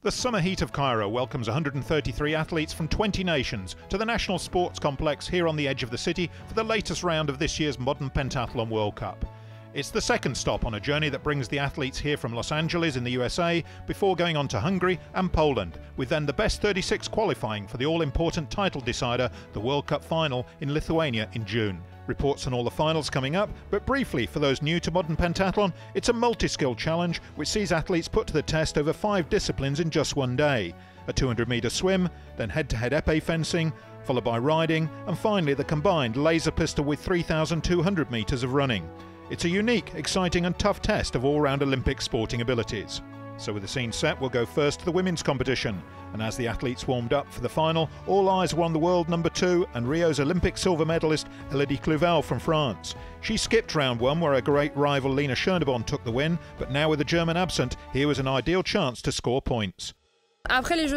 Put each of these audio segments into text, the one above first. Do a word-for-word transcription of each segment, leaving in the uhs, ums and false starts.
The Summer Heat of Cairo welcomes one hundred thirty-three athletes from twenty nations to the National Sports Complex here on the edge of the city for the latest round of this year's Modern Pentathlon World Cup. It's the second stop on a journey that brings the athletes here from Los Angeles in the U S A before going on to Hungary and Poland, with then the best thirty-six qualifying for the all-important title decider, the World Cup final in Lithuania in June. Reports on all the finals coming up, but briefly for those new to modern pentathlon, it's a multi-skill challenge which sees athletes put to the test over five disciplines in just one day. A two hundred metre swim, then head-to-head épée fencing, followed by riding, and finally the combined laser pistol with three thousand two hundred metres of running. It's a unique, exciting and tough test of all-round Olympic sporting abilities. So with the scene set, we'll go first to the women's competition. And as the athletes warmed up for the final, all eyes were on the world number two and Rio's Olympic silver medalist Elodie Clouvel from France. She skipped round one where her great rival Lena Schoenebon took the win, but now with the German absent, here was an ideal chance to score points. After the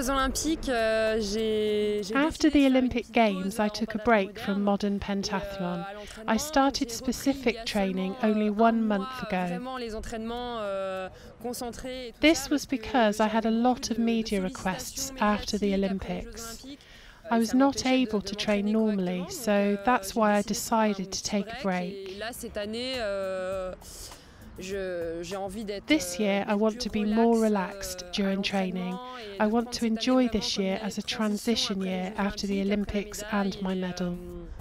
Olympic Games, I took a break from modern pentathlon. I started specific training only one month ago. This was because I had a lot of media requests after the Olympics. I was not able to train normally, so that's why I decided to take a break. This year I want to be more relaxed during training. I want to enjoy this year as a transition year after the Olympics and my medal.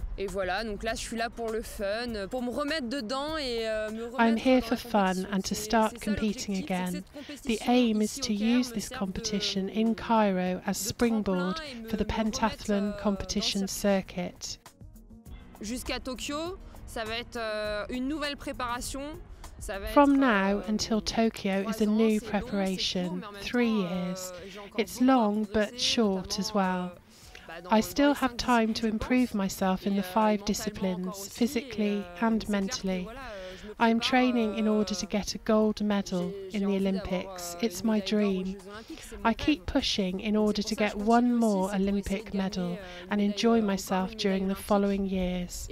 I'm here for fun and to start competing again. The aim is to use this competition in Cairo as springboard for the pentathlon competition circuit. Jusqu'à Tokyo, ça va être une nouvelle préparation. From now until Tokyo is a new preparation, three years. It's long but short as well. I still have time to improve myself in the five disciplines, physically and mentally. I am training in order to get a gold medal in the Olympics. It's my dream. I keep pushing in order to get one more Olympic medal and enjoy myself during the following years.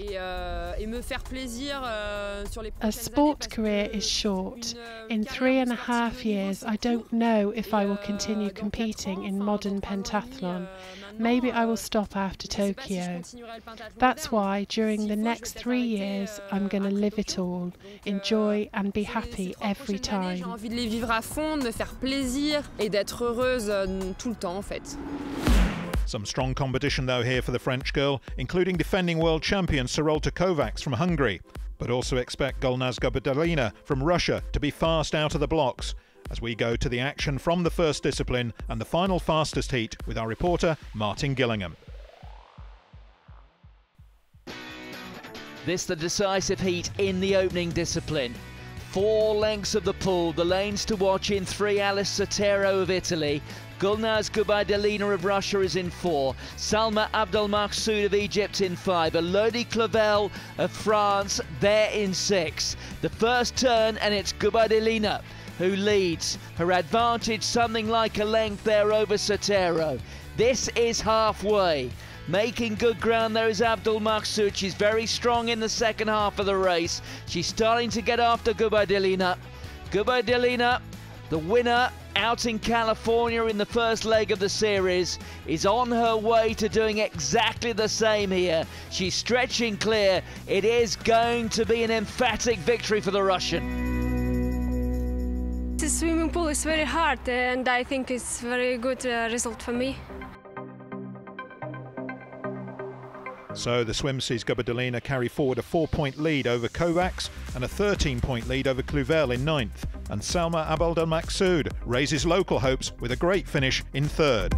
A sport career is short. In three and a half years, I don't know if I will continue competing in modern pentathlon. Maybe I will stop after Tokyo. That's why during the next three years, I'm going to live it all. Enjoy and be happy every time. J'ai envie de les vivre à fond, de me faire plaisir et d'être heureuse tout le temps en fait. Some strong competition though here for the French girl, including defending world champion Sarolta Kovacs from Hungary. But also expect Gulnaz Gubaidulina from Russia to be fast out of the blocks. As we go to the action from the first discipline and the final fastest heat with our reporter Martin Gillingham. This the decisive heat in the opening discipline. Four lengths of the pool, the lanes to watch in three, Alice Sotero of Italy. Gulnaz Gubaidulina of Russia is in four. Salma Abdelmaksoud of Egypt in five. Elodie Clouvel of France, they're in six. The first turn and it's Gubaidulina who leads. Her advantage something like a length there over Sotero. This is halfway. Making good ground there is Abdelmaksoud. She's very strong in the second half of the race. She's starting to get after Gubaidulina. Gubaidulina, the winner out in California in the first leg of the series, is on her way to doing exactly the same here. She's stretching clear. It is going to be an emphatic victory for the Russian. The swimming pool is very hard and I think it's a very good uh, result for me. So the swim sees Gubaidulina carry forward a four-point lead over Kovacs and a thirteen-point lead over Clouvel in ninth. And Salma Abdelmaksoud raises local hopes with a great finish in third.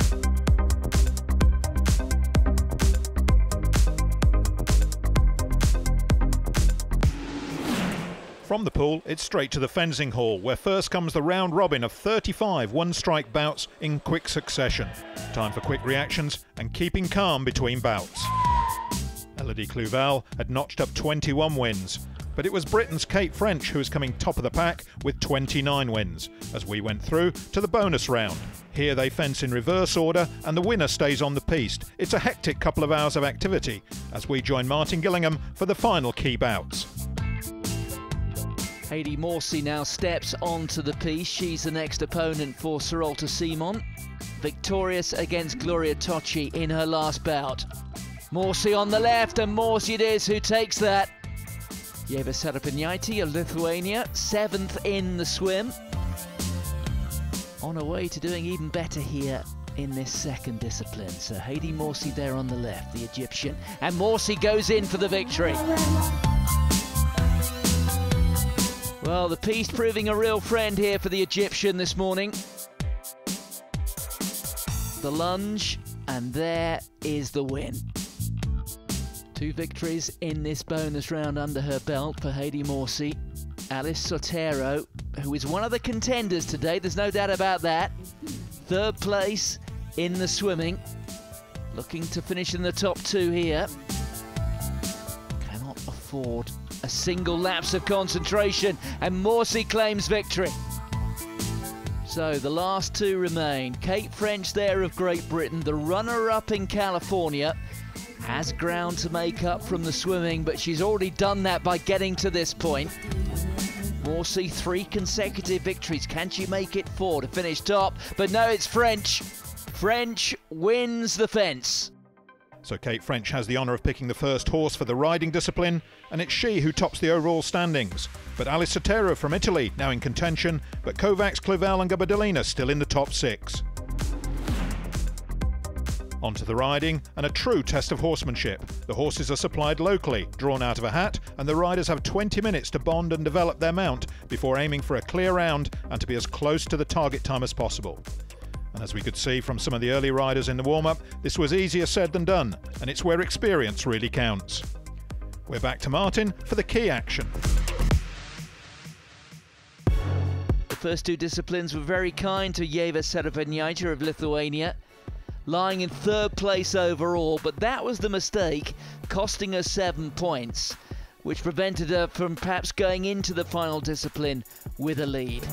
From the pool, it's straight to the fencing hall, where first comes the round robin of thirty-five one-strike bouts in quick succession. Time for quick reactions and keeping calm between bouts. Elodie Clouvel had notched up twenty-one wins, but it was Britain's Kate French who was coming top of the pack with twenty-nine wins, as we went through to the bonus round. Here they fence in reverse order and the winner stays on the piste. It's a hectic couple of hours of activity, as we join Martin Gillingham for the final key bouts. Heidi Morsey now steps onto the piste. She's the next opponent for Sarolta Simon, victorious against Gloria Tocci in her last bout. Morsey on the left, and Morsey it is who takes that. Ieva Serapiniaite of Lithuania, seventh in the swim. On her way to doing even better here in this second discipline. So Heidi Morsey there on the left, the Egyptian, and Morsey goes in for the victory. Well, the piste proving a real friend here for the Egyptian this morning. The lunge, and there is the win. Two victories in this bonus round under her belt for Heidi Morsey. Alice Sotero, who is one of the contenders today, there's no doubt about that. Third place in the swimming. Looking to finish in the top two here. Cannot afford a single lapse of concentration, and Morsey claims victory. So the last two remain. Kate French there of Great Britain, the runner-up in California, has ground to make up from the swimming, but she's already done that by getting to this point. Morsey, three consecutive victories. Can she make it four to finish top? But no, it's French. French wins the fence. So Kate French has the honour of picking the first horse for the riding discipline, and it's she who tops the overall standings. But Alice Sotero from Italy now in contention, but Kovacs, Clivelle and Gubaidulina still in the top six. On to the riding, and a true test of horsemanship. The horses are supplied locally, drawn out of a hat, and the riders have twenty minutes to bond and develop their mount before aiming for a clear round and to be as close to the target time as possible. And as we could see from some of the early riders in the warm-up, this was easier said than done, and it's where experience really counts. We're back to Martin for the key action. The first two disciplines were very kind to Ieva Serapiniaite of Lithuania, lying in third place overall, but that was the mistake, costing her seven points, which prevented her from perhaps going into the final discipline with a lead.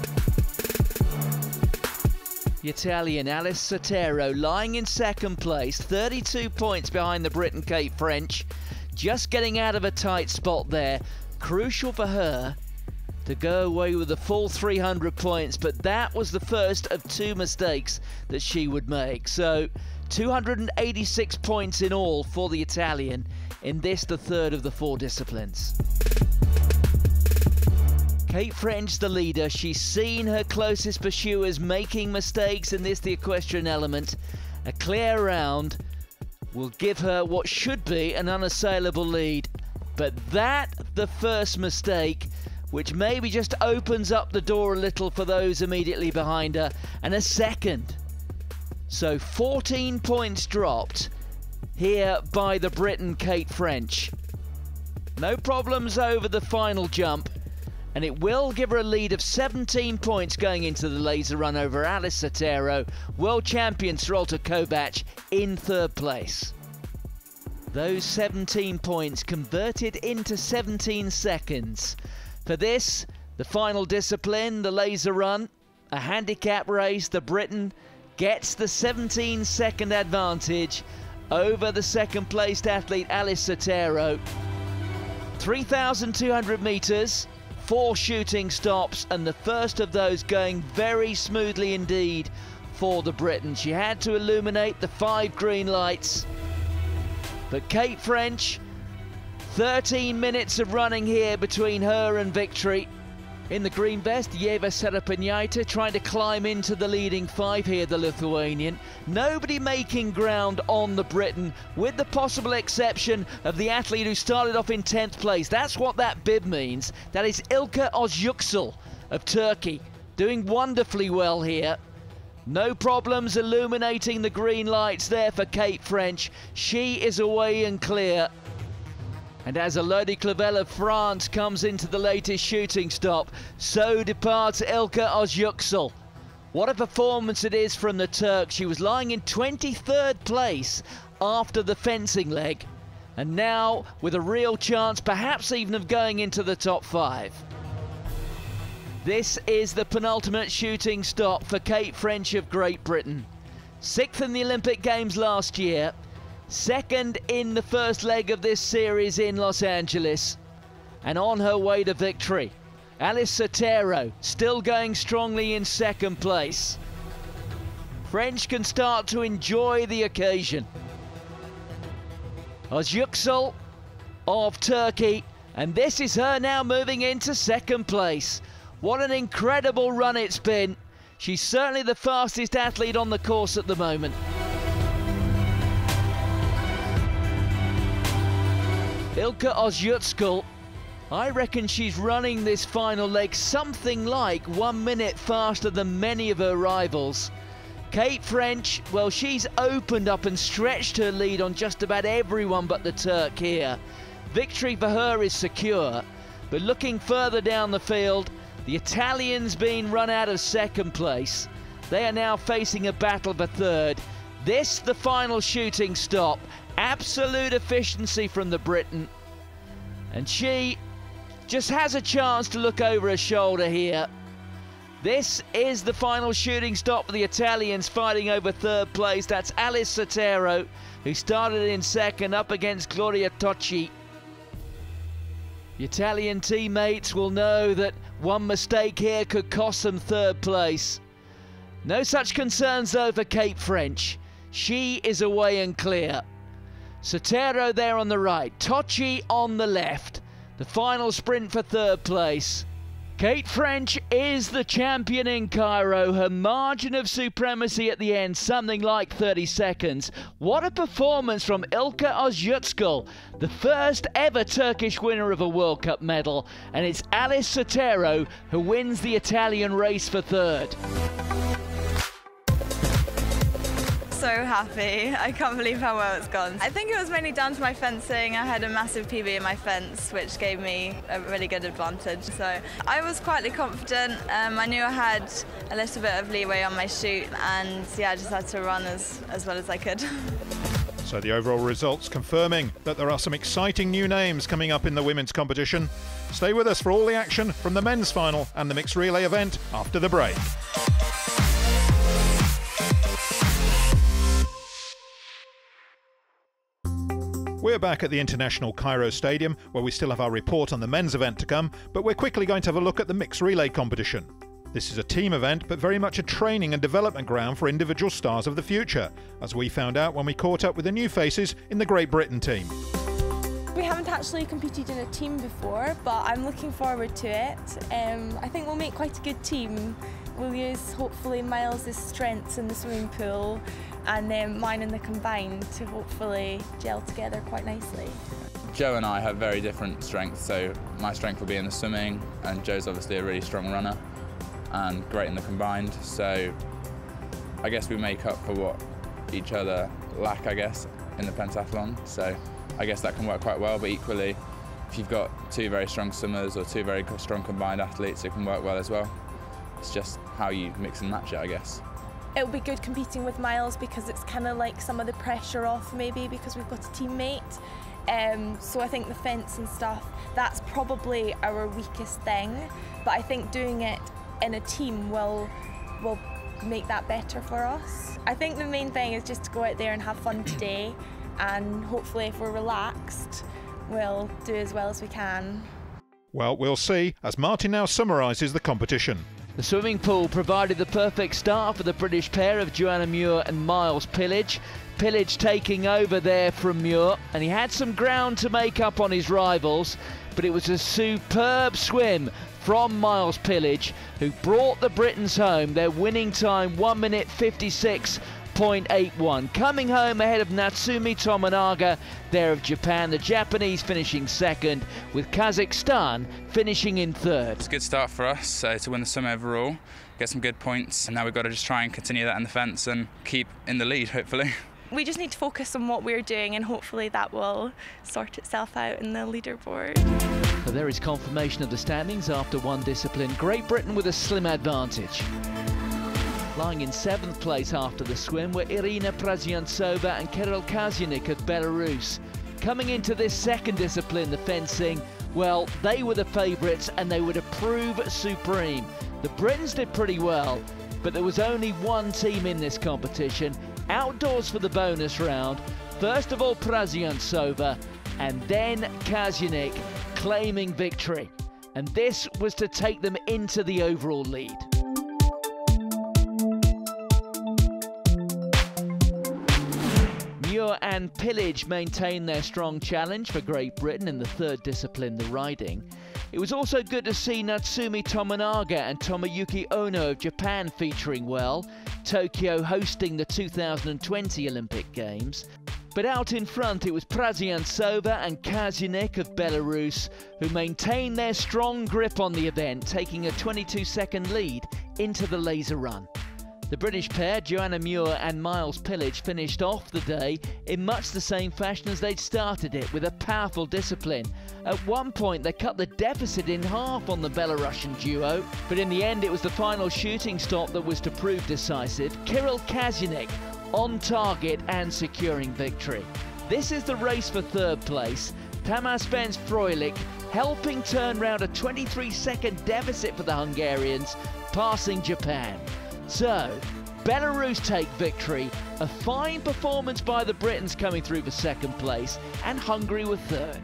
The Italian Alice Sotero lying in second place, thirty-two points behind the Briton Kate French, just getting out of a tight spot there. Crucial for her to go away with the full three hundred points, but that was the first of two mistakes that she would make. So two hundred eighty-six points in all for the Italian in this, the third of the four disciplines. Kate French, the leader, she's seen her closest pursuers making mistakes in this, the equestrian element. A clear round will give her what should be an unassailable lead, but that, the first mistake, which maybe just opens up the door a little for those immediately behind her, and a second. So fourteen points dropped here by the Briton Kate French. No problems over the final jump, and it will give her a lead of seventeen points going into the laser run over Alice Sotero, world champion Sarolta Kovacs in third place. Those seventeen points converted into seventeen seconds. For this, the final discipline, the laser run, a handicap race, the Briton gets the seventeen second advantage over the second placed athlete Alice Sotero. three thousand two hundred metres, four shooting stops, and the first of those going very smoothly indeed for the Briton. She had to illuminate the five green lights, but Kate French, thirteen minutes of running here between her and victory. In the green vest, Ieva Serapiniaite trying to climb into the leading five here, the Lithuanian. Nobody making ground on the Briton, with the possible exception of the athlete who started off in tenth place. That's what that bib means. That is Ilke Ozyuksel of Turkey, doing wonderfully well here. No problems illuminating the green lights there for Kate French. She is away and clear. And as Elodie Clivelle of France comes into the latest shooting stop, so departs Ilke Ozyuksel. What a performance it is from the Turk. She was lying in twenty-third place after the fencing leg, and now with a real chance perhaps even of going into the top five. This is the penultimate shooting stop for Kate French of Great Britain. Sixth in the Olympic Games last year, second in the first leg of this series in Los Angeles, and on her way to victory. Alice Sotero still going strongly in second place. French can start to enjoy the occasion. Özyüksel of Turkey, and this is her now moving into second place. What an incredible run it's been. She's certainly the fastest athlete on the course at the moment. Ilke Özyüksel, I reckon she's running this final leg something like one minute faster than many of her rivals. Kate French, well, she's opened up and stretched her lead on just about everyone but the Turk here. Victory for her is secure, but looking further down the field, the Italians being run out of second place. They are now facing a battle for third. This, the final shooting stop. Absolute efficiency from the Briton. And she just has a chance to look over her shoulder here. This is the final shooting stop for the Italians fighting over third place. That's Alice Sotero, who started in second, up against Gloria Tocci. The Italian teammates will know that one mistake here could cost them third place. No such concerns though for Kate French. She is away and clear. Sotero there on the right, Tocci on the left. The final sprint for third place. Kate French is the champion in Cairo. Her margin of supremacy at the end, something like thirty seconds. What a performance from Ilke Özyüksel, the first ever Turkish winner of a World Cup medal. And it's Alice Sotero who wins the Italian race for third. So happy. I can't believe how well it's gone. I think it was mainly down to my fencing. I had a massive P B in my fence, which gave me a really good advantage. So I was quietly confident. Um, I knew I had a little bit of leeway on my shoot, and yeah, I just had to run as, as well as I could. So the overall results confirming that there are some exciting new names coming up in the women's competition. Stay with us for all the action from the men's final and the mixed relay event after the break. We're back at the International Cairo Stadium, where we still have our report on the men's event to come, but we're quickly going to have a look at the mixed relay competition. This is a team event, but very much a training and development ground for individual stars of the future, as we found out when we caught up with the new faces in the Great Britain team. We haven't actually competed in a team before, but I'm looking forward to it. Um, I think we'll make quite a good team. We'll use, hopefully, Miles' strengths in the swimming pool and then mine in the combined to hopefully gel together quite nicely. Joe and I have very different strengths, so my strength will be in the swimming, and Joe's obviously a really strong runner and great in the combined, so I guess we make up for what each other lack, I guess, in the pentathlon, so I guess that can work quite well, but equally, if you've got two very strong swimmers or two very strong combined athletes, it can work well as well. It's just how you mix and match it, I guess. It'll be good competing with Miles because it's kind of like some of the pressure off maybe because we've got a teammate. Um, so I think the fence and stuff, that's probably our weakest thing. But I think doing it in a team will, will make that better for us. I think the main thing is just to go out there and have fun today, and hopefully if we're relaxed, we'll do as well as we can. Well, we'll see as Martin now summarises the competition. The swimming pool provided the perfect start for the British pair of Joanna Muir and Miles Pillage. Pillage taking over there from Muir, and he had some ground to make up on his rivals, but it was a superb swim from Miles Pillage, who brought the Britons home. Their winning time one minute fifty-six point eight one, coming home ahead of Natsumi Tominaga there of Japan. The Japanese finishing second, with Kazakhstan finishing in third. It's a good start for us uh, to win the swim overall, get some good points, and now we've got to just try and continue that in the fence and keep in the lead, hopefully. We just need to focus on what we're doing, and hopefully that will sort itself out in the leaderboard. So there is confirmation of the standings after one discipline. Great Britain with a slim advantage. Lying in seventh place after the swim were Irina Praziantsova and Kirill Kazianik of Belarus. Coming into this second discipline, the fencing, well, they were the favourites and they were to prove supreme. The Britons did pretty well, but there was only one team in this competition. Outdoors for the bonus round. First of all, Praziantsova, and then Kazianik claiming victory. and this was to take them into the overall lead. Muir and Pillage maintained their strong challenge for Great Britain in the third discipline, the riding. It was also good to see Natsumi Tominaga and Tomoyuki Ono of Japan featuring well, Tokyo hosting the two thousand twenty Olympic Games. But out in front it was Praziansova and Kazunik of Belarus who maintained their strong grip on the event, taking a twenty-two second lead into the laser run. The British pair, Joanna Muir and Miles Pillage, finished off the day in much the same fashion as they'd started it, with a powerful discipline. At one point they cut the deficit in half on the Belarusian duo, but in the end it was the final shooting stop that was to prove decisive. Kirill Kazunik on target and securing victory. This is the race for third place. Tamas Spence Froilich helping turn round a twenty-three second deficit for the Hungarians, passing Japan. So, Belarus take victory, a fine performance by the Britons coming through for second place, and Hungary were third.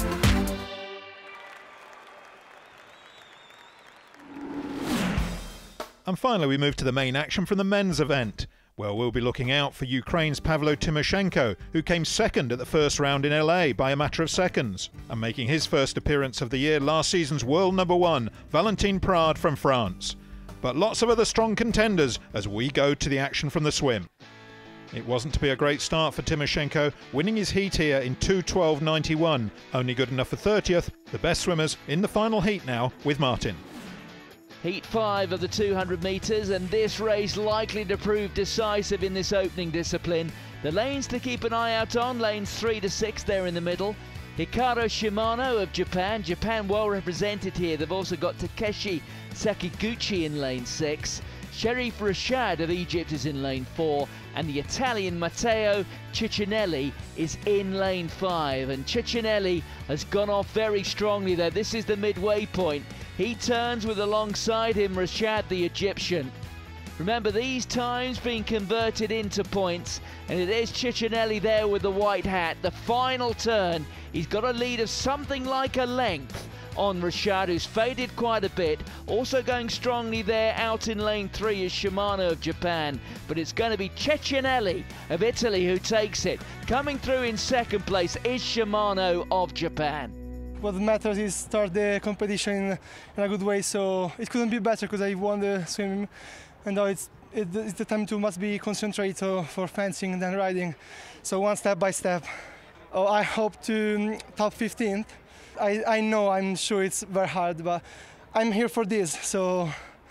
And finally we move to the main action from the men's event, where we'll be looking out for Ukraine's Pavlo Tymoshenko, who came second at the first round in L A by a matter of seconds, and making his first appearance of the year, last season's world number one, Valentin Prade from France. But lots of other strong contenders as we go to the action from the swim. It wasn't to be a great start for Tymoshenko, winning his heat here in two twelve ninety-one, only good enough for thirtieth, the best swimmers in the final heat now with Martin. Heat five of the two hundred metres, and this race likely to prove decisive in this opening discipline. The lanes to keep an eye out on, lanes three to six there in the middle. Hikaru Shimano of Japan, Japan well represented here. They've also got Takeshi Sakiguchi in lane six. Sherif Rashad of Egypt is in lane four, and the Italian Matteo Ciccinelli is in lane five. And Ciccinelli has gone off very strongly there. This is the midway point. He turns with alongside him Rashad, the Egyptian. Remember, these times being converted into points, and it is Ciccinelli there with the white hat. The final turn, he's got a lead of something like a length on Rashad, who's faded quite a bit. Also going strongly there out in lane three is Shimano of Japan, but it's going to be Ciccinelli of Italy who takes it. Coming through in second place is Shimano of Japan. What matters is start the competition in, in a good way, so it couldn't be better because I won the swim, and now it's, it, it's the time to must be concentrate for fencing and then riding, so one step by step. Oh, I hope to um, top fifteenth. I, I know, I'm sure it's very hard, but I'm here for this, so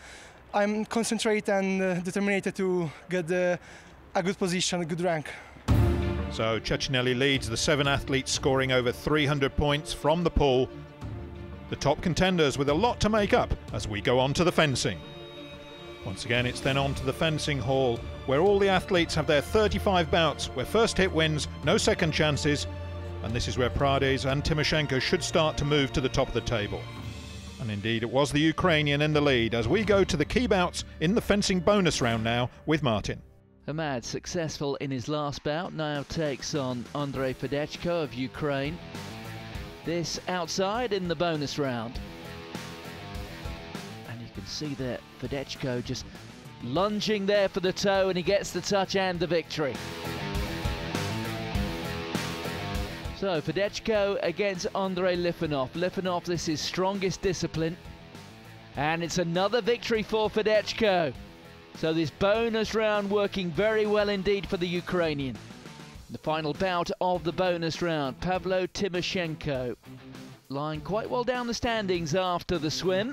I'm concentrated and uh, determined to get uh, a good position, a good rank. So Ciccinelli leads the seven athletes, scoring over three hundred points from the pool. The top contenders with a lot to make up as we go on to the fencing. Once again, it's then on to the fencing hall, where all the athletes have their thirty-five bouts, where first hit wins, no second chances, and this is where Prades and Tymoshenko should start to move to the top of the table. And indeed, it was the Ukrainian in the lead as we go to the key bouts in the fencing bonus round now with Martin. Hamad, successful in his last bout, now takes on Andrei Fedechko of Ukraine. This outside in the bonus round. And you can see that Fedechko just lunging there for the toe, and he gets the touch and the victory. So Fedechko against Andrei Lifanov. Lifanov, this is strongest discipline. And it's another victory for Fedechko. So this bonus round working very well indeed for the Ukrainian. The final bout of the bonus round, Pavlo Tymoshenko, lying quite well down the standings after the swim.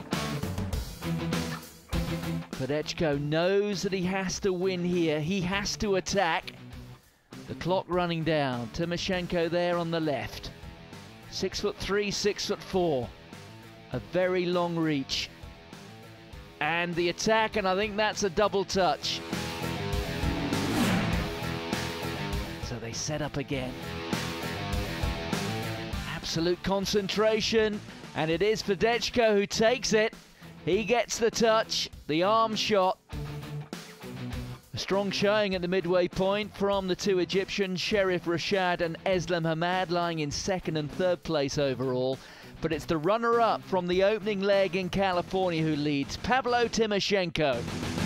Fedechko knows that he has to win here. He has to attack. The clock running down. Tymoshenko there on the left. Six foot three, six foot four. A very long reach. And the attack, and I think that's a double touch. So they set up again. Absolute concentration, and it is Fedechko who takes it. He gets the touch, the arm shot. A strong showing at the midway point from the two Egyptians, Sherif Rashad and Eslem Hamad, lying in second and third place overall. but it's the runner-up from the opening leg in California who leads, Pavlo Tymoshenko.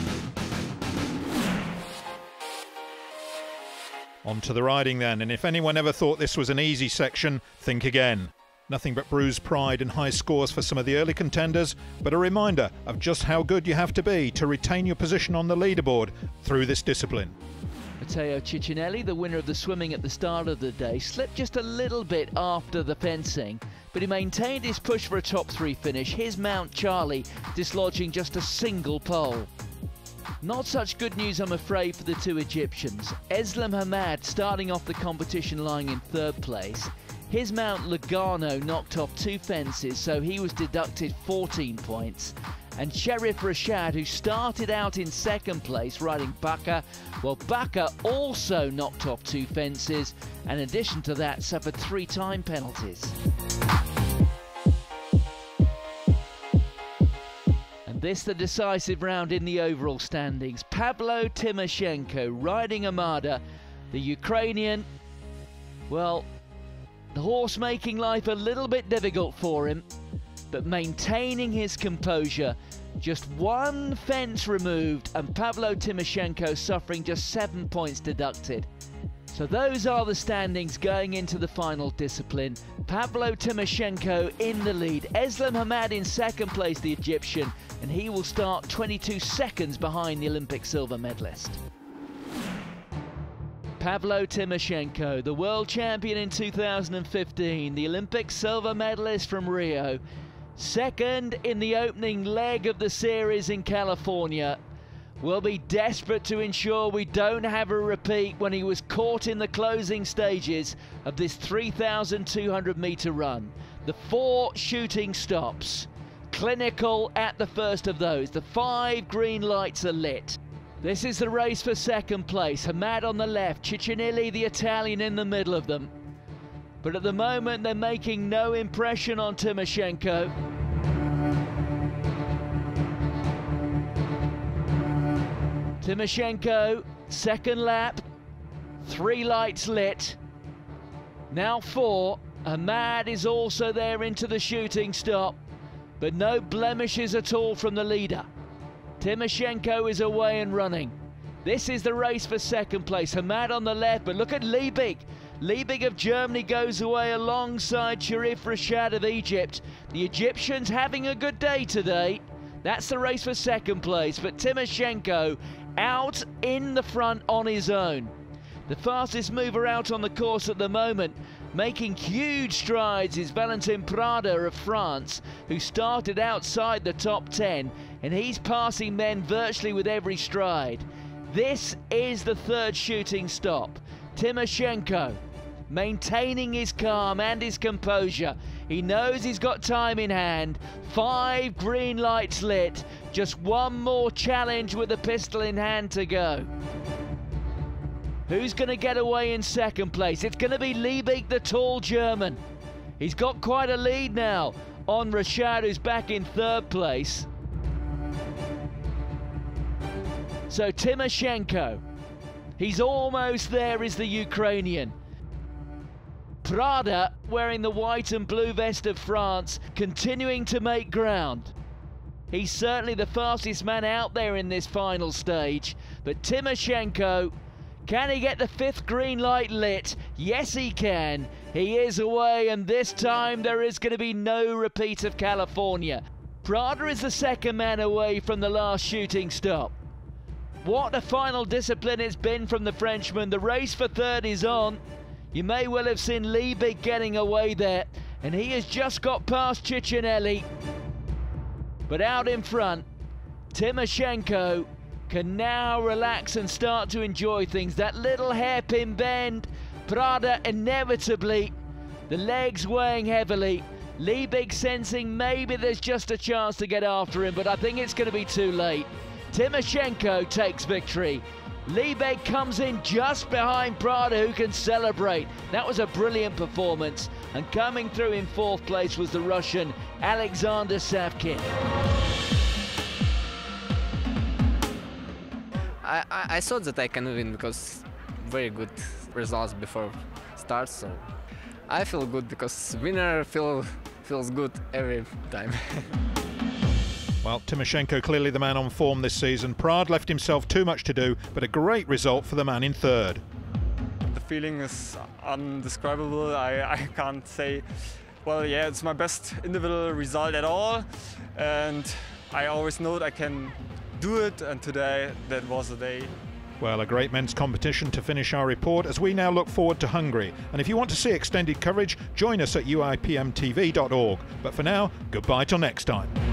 On to the riding then, and if anyone ever thought this was an easy section, think again. Nothing but bruised pride and high scores for some of the early contenders, but a reminder of just how good you have to be to retain your position on the leaderboard through this discipline. Matteo Ciccinelli, the winner of the swimming at the start of the day, slipped just a little bit after the fencing, but he maintained his push for a top three finish, his Mount Charlie dislodging just a single pole. Not such good news, I'm afraid, for the two Egyptians. Eslam Hamad starting off the competition lying in third place. His Mount Lugano knocked off two fences, so he was deducted fourteen points. And Sherif Rashad, who started out in second place riding Baka, well, Baka also knocked off two fences, and in addition to that, suffered three time penalties. This the decisive round in the overall standings. Pavlo Tymoshenko riding Armada, the Ukrainian. Well, the horse making life a little bit difficult for him, but maintaining his composure. Just one fence removed and Pavlo Tymoshenko suffering just seven points deducted. So those are the standings going into the final discipline. Pavlo Tymoshenko in the lead. Eslam Hamad in second place, the Egyptian, and he will start twenty-two seconds behind the Olympic silver medalist. Pavlo Tymoshenko, the world champion in two thousand fifteen, the Olympic silver medalist from Rio, second in the opening leg of the series in California, will be desperate to ensure we don't have a repeat when he was caught in the closing stages of this three thousand two hundred metre run. The four shooting stops, clinical at the first of those. The five green lights are lit. This is the race for second place. Hamad on the left, Ciccinelli the Italian in the middle of them. But at the moment they're making no impression on Tymoshenko. Tymoshenko, second lap, three lights lit, now four. Hamad is also there into the shooting stop, but no blemishes at all from the leader. Tymoshenko is away and running. This is the race for second place. Hamad on the left, but look at Liebig. Liebig of Germany goes away alongside Sherif Rashad of Egypt. The Egyptians having a good day today. That's the race for second place, but Tymoshenko out in the front on his own. The fastest mover out on the course at the moment, making huge strides, is Valentin Prada of France, who started outside the top ten, and he's passing men virtually with every stride. This is the third shooting stop. Tymoshenko maintaining his calm and his composure. He knows he's got time in hand. Five green lights lit. Just one more challenge with a pistol in hand to go. Who's going to get away in second place? It's going to be Liebig, the tall German. He's got quite a lead now on Rashad, who's back in third place. So Tymoshenko, he's almost there, is the Ukrainian. Prada, wearing the white and blue vest of France, continuing to make ground. He's certainly the fastest man out there in this final stage. But Tymoshenko, can he get the fifth green light lit? Yes, he can. He is away, and this time there is going to be no repeat of California. Prada is the second man away from the last shooting stop. What a final discipline it's been from the Frenchman. The race for third is on. You may well have seen Liebig getting away there, and he has just got past Ciccinelli. But out in front, Tymoshenko can now relax and start to enjoy things. That little hairpin bend, Prada inevitably, the legs weighing heavily. Liebig sensing maybe there's just a chance to get after him, but I think it's going to be too late. Tymoshenko takes victory. Liebig comes in just behind Prada, who can celebrate. That was a brilliant performance. And coming through in fourth place was the Russian Alexander Savkin. I, I, I thought that I can win because very good results before start, so I feel good because winner feel feels good every time. Well, Tymoshenko clearly the man on form this season. Prad left himself too much to do, but a great result for the man in third. The feeling is undescribable. I, I can't say, well, yeah, it's my best individual result at all. And I always know that I can do it, and today that was the day. Well, a great men's competition to finish our report as we now look forward to Hungary. And if you want to see extended coverage, join us at U I P M T V dot org. But for now, goodbye till next time.